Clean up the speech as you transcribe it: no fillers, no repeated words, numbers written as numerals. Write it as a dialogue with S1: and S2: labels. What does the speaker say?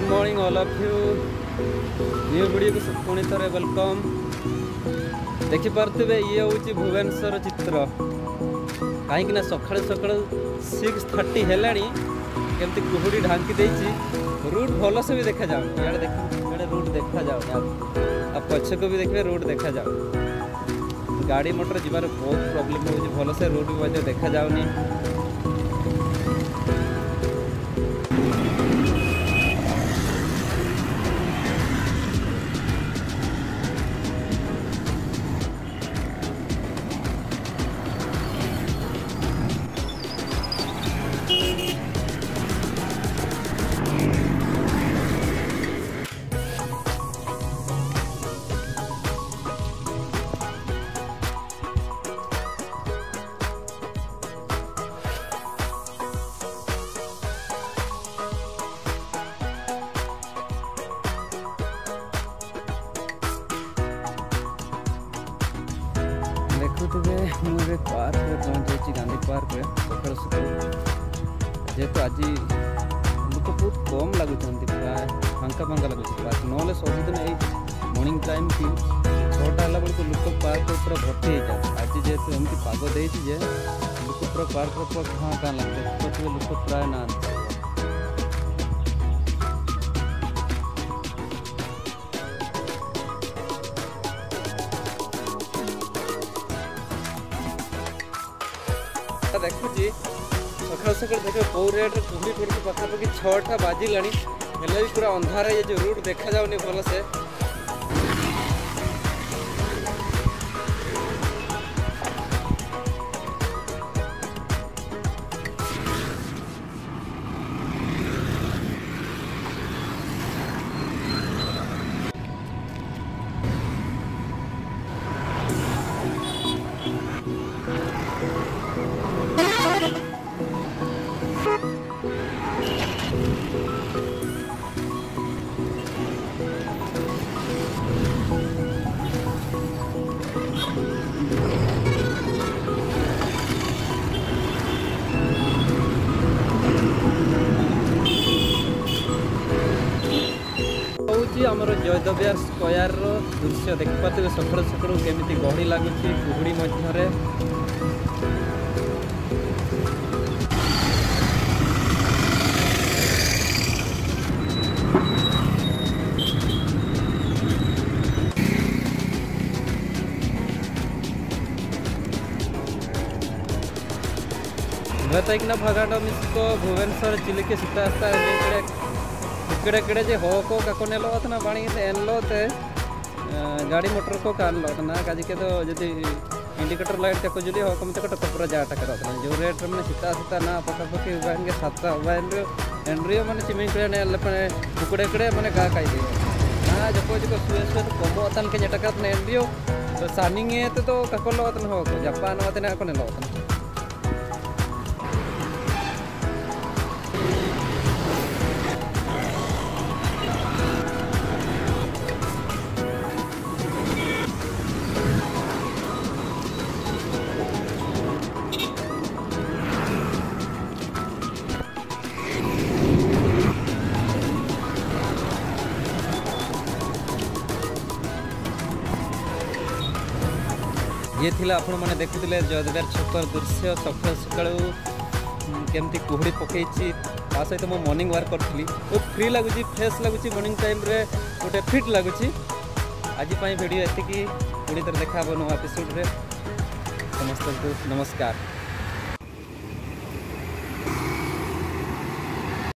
S1: Good morning all of you. New video को पुणी थे वेलकम। देखिपे ये हूँ भुवनेश्वर चित्र कहीं सका सका 6:30 है केमती कुहुड़ी ढांकी देती रूट भल से भी देखा जाओ। इे देख रूट देखा जाओ आप पछ को भी देखिए रूट देखा जाओ। गाड़ी मोटर जीवार बहुत प्रॉब्लम हो भल से रूट भी देखा जाऊनी। देखुवे मुझे पार्क में पहुँच जाइए गांधी पार्क में सकाल सकाल जेहेतु आज लोक बहुत कम लगुच प्राय फांका फांका लगुच पार्क ना सबुदिन ये मॉर्निंग टाइम कि 6टा है बेलू लोक पार्क पूरा भर्ती हो जाए। आज जेहेतु एमती पाग देजे लोक पूरा पार्क पूरा हाँ क्या लगते लोक प्राय ना देखुची सकाल सकाल देख कौ रेट्रे घूमी पड़ी पाखापाखि 6टा बाजिला भी पूरा अंधार ये जो रूट देखा जाऊनी भल से। आमर जयदेव स्क्वायर दृश्य देखिपे सकाल सकाल केमी गहड़ी लगुच कुहुड़ी मध्य तैकना भागाट मिसको भुवनेश्वर चिलिके सीता इकड़े जे हो को काको नेलो ना पानी एनलो गाड़ी मोटर को कानलो ना काजी के तो जदि इंडिकेटर लाइट तक जुदी हो कम तक पूरा जाटा कर जो रेट मैंने सीता सीता ना पकापकी उबाइन के 7टा उबाइन एंड्रियो मैंने चिमिन कड़े उकड़े कड़े मैंने गा काई दे ना जको जको सुए सुए तो कमो तन के जटका एंड्रियो तो सानिंग तो काको लो हो जापान वाते को नेलो ये थिला आपण मैंने देखुले जयदेव छकर दृश्य सकाल सकाल केमती कुहुड़ी पकई सहित मो मॉर्निंग वार्क करी बहुत फ्री लगुच फ्रेश लगुच मॉर्निंग टाइम रे गोटे फिट लगुच। आज वीडियो एतिकी पुणी थर देखा नुआ एपिसोड रे समस्त को नमस्कार।